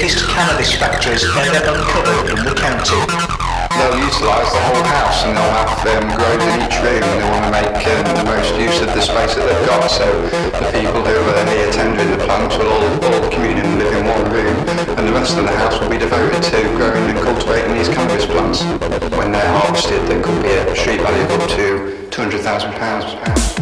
biggest cannabis factories ever uncovered in the county. They'll utilise the whole house and they'll have grows in each room, and they want to make the most use of the space that they've got. So the people who are here tendering the plants will all commune and live in one room, and the rest of the house will be devoted to growing and cultivating these cannabis plants. When they're harvested, there could be a street value of up to £200,000.